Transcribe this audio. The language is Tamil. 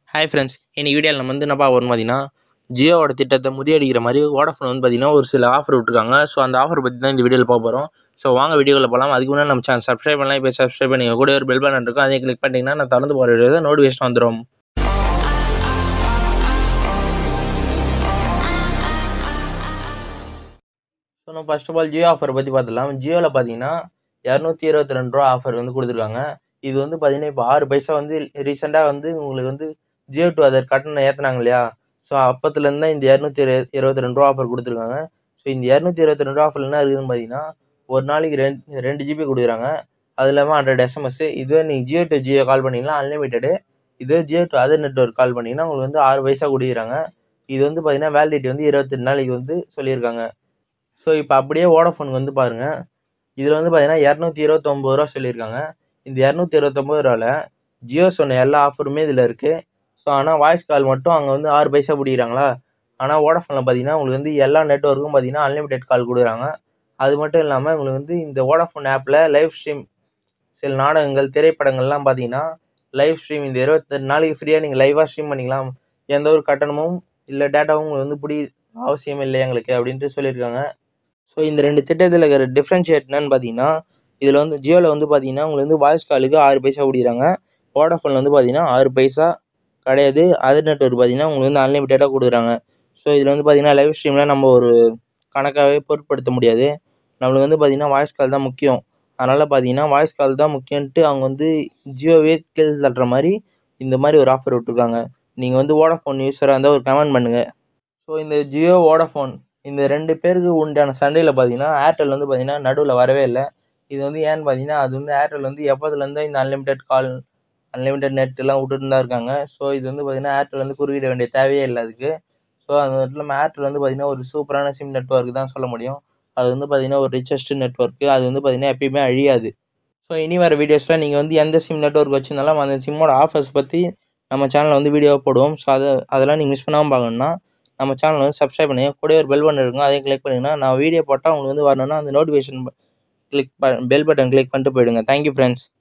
ஹாய் ஃப்ரெண்ட்ஸ், இன்னைக்கு வீடியோவில் நம்ம வந்து என்ன பார்க்க போகிறோம்னு பார்த்தீங்கன்னா, ஜியோவோட திட்டத்தை முறியடிக்கிற மாதிரி வோடாஃபோன் வந்து பார்த்தீங்கன்னா ஒரு சில ஆஃபர் விட்டுருக்காங்க. ஸோ அந்த ஆஃபர் பற்றி தான் இந்த வீடியோவில் பார்க்க போகிறோம். ஸோ வாங்க வீடியோவில் போகலாம். அதுக்கு முன்னாடி நம்ம சேனல் சப்ஸ்கிரைப் பண்ணலாம். இப்போ சப்ஸ்கிரைப் பண்ணி கூட ஒரு பெல் பட்டன் இருக்கும், அதை கிளிக் பண்ணிட்டீங்கன்னா நான் திறந்து போகிற வீடியோ நோட்டிஃபிகேஷன் வந்துடும். ஸோ நம்ம first of all Jio offer பற்றி பார்த்துலாம். ஜியோவில் பார்த்தீங்கன்னா ₹222 ஆஃபர் வந்து கொடுத்துருக்காங்க. இது வந்து பார்த்தீங்கன்னா இப்போ 6 பைசா வந்து ரீசெண்டாக வந்து உங்களுக்கு வந்து ஜியோ டூ அதர் கட்டணம் ஏற்றினாங்க இல்லையா? ஸோ அப்போத்துலேருந்து தான் இந்த ₹222 ஆஃபர் கொடுத்துருக்காங்க. ஸோ இந்த ₹222 ஆஃபர் என்ன இருக்குதுன்னு பார்த்தீங்கன்னா, ஒரு நாளைக்கு 2 ஜிபி கொடுக்குறாங்க. அது இல்லாமல் 100 எஸ்எம்எஸ். இதுவே நீங்கள் ஜியோ டு ஜியோ கால் பண்ணிங்கன்னா அன்லிமிட்டெடு. இதுவே Jio to other network call பண்ணிங்கன்னா உங்களுக்கு வந்து 6 பைசா கொடுக்குறாங்க. இது வந்து பார்த்தீங்கன்னா வேலிடிட்டி வந்து 28 நாளைக்கு வந்து சொல்லியிருக்காங்க. ஸோ இப்போ அப்படியே வோடாஃபோனுக்கு வந்து பாருங்கள். இதில் வந்து பார்த்தீங்கன்னா ₹229 சொல்லியிருக்காங்க. இந்த ₹229 ஜியோ சொன்ன எல்லா ஆஃபருமே இதில் இருக்குது. ஸோ ஆனால் வாய்ஸ் கால் மட்டும் அங்கே வந்து 6 பைசா பிடிக்கிறாங்களா. ஆனால் வோடாஃபோனில் பார்த்தீங்கன்னா உங்களுக்கு வந்து எல்லா நெட்வொர்க்கும் பார்த்தீங்கன்னா அன்லிமிட்டெட் கால் கொடுக்குறாங்க. அது மட்டும் இல்லாமல் உங்களுக்கு வந்து இந்த வோடாஃபோன் ஆப்பில் லைவ் ஸ்ட்ரீம் சில நாடகங்கள், திரைப்படங்கள்லாம் பார்த்தீங்கன்னா லைவ் ஸ்ட்ரீம் இந்த 28 நாளைக்கு ஃப்ரீயாக நீங்கள் லைவாக ஸ்ட்ரீம் பண்ணிக்கலாம். எந்த ஒரு கட்டணமும் இல்லை டேட்டாவும் உங்களுக்கு வந்து அவசியம் இல்லை எங்களுக்கு அப்படின்ட்டு சொல்லியிருக்காங்க. ஸோ இந்த 2 திட்டத்தில் இருக்கிற டிஃப்ரென்ஷியேட் என்னன்னு பார்த்தீங்கன்னா, இதில் வந்து ஜியோவில் வந்து பார்த்தீங்கன்னா உங்களுக்கு வந்து வாய்ஸ் காலுக்கு 6 பைசா கொடுக்குறாங்க. வோடாஃபோனில் வந்து பார்த்தீங்கன்னா 6 பைசா கிடையாது. அதர் நெட்வொர்க் பார்த்தீங்கன்னா உங்களுக்கு வந்து அன்லிமிட்டடாக கொடுக்குறாங்க. ஸோ இதில் வந்து பார்த்தீங்கன்னா லைவ் ஸ்ட்ரீம்லாம் நம்ம ஒரு கணக்காகவே பொருட்படுத்த முடியாது. நம்மளுக்கு வந்து பார்த்தீங்கன்னா வாய்ஸ் கால் தான் முக்கியம். அதனால் பார்த்தீங்கன்னா வாய்ஸ் கால் தான் முக்கியன்ட்டு அவங்க வந்து ஜியோவே கீழ் தட்டுற மாதிரி இந்த மாதிரி ஒரு ஆஃபர் விட்டுருக்காங்க. நீங்கள் வந்து வோடாஃபோன் யூஸராக இருந்தால் ஒரு கமெண்ட் பண்ணுங்கள். ஸோ இந்த ஜியோ, வோடாஃபோன் இந்த 2 பேருக்கு உண்டான சண்டையில் பார்த்தீங்கன்னா ஏர்டெல் வந்து பார்த்தீங்கன்னா நடுவில் வரவே இல்லை. இது வந்து ஏன்னு பார்த்தீங்கன்னா, அது வந்து ஏர்டெல் வந்து எப்போதுலேருந்தோ இந்த அன்லிமிட்டெட் கால், அன்லிமிட்டெட் நெட் எல்லாம் விட்டுட்டு தான் இருக்காங்க. ஸோ இது வந்து பார்த்தீங்கன்னா ஏர்டெல் வந்து குறுக்கிட வேண்டிய தேவையே இல்லை அதுக்கு. ஸோ அது மட்டும் இல்லாமல் ஏர்டெல் வந்து பார்த்தீங்கன்னா ஒரு சூப்பரான சிம் நெட்வொர்க் தான் சொல்ல முடியும். அது வந்து பார்த்தீங்கன்னா ஒரு ரிச்சஸ்ட் நெட்வொர்க்கு. அது வந்து பார்த்தீங்கன்னா எப்பயுமே அழியாது. ஸோ இனி வர வீடியோஸில் நீங்கள் வந்து எந்த சிம் நெட்வொர்க் வச்சுருந்தாலும் அந்த சிம்மோட ஆஃபர்ஸ் பற்றி நம்ம சேனலில் வந்து வீடியோ போடுவோம். ஸோ அதெல்லாம் நீங்கள் மிஸ் பண்ணாமல் பார்க்கணுன்னா நம்ம சேனலை வந்து சப்ஸ்கிரைப் பண்ணுங்கள். கூட ஒரு பெல் பட்டன் இருக்கும், அதையும் கிளிக் பண்ணிங்கன்னா நான் வீடியோ போட்டால் உங்களுக்கு வந்து வரணும்னா அந்த நோட்டிஃபிகேஷன் பெல் பட்டன் கிளிக் பண்ணிட்டு போயிடுங்க. Thank you friends.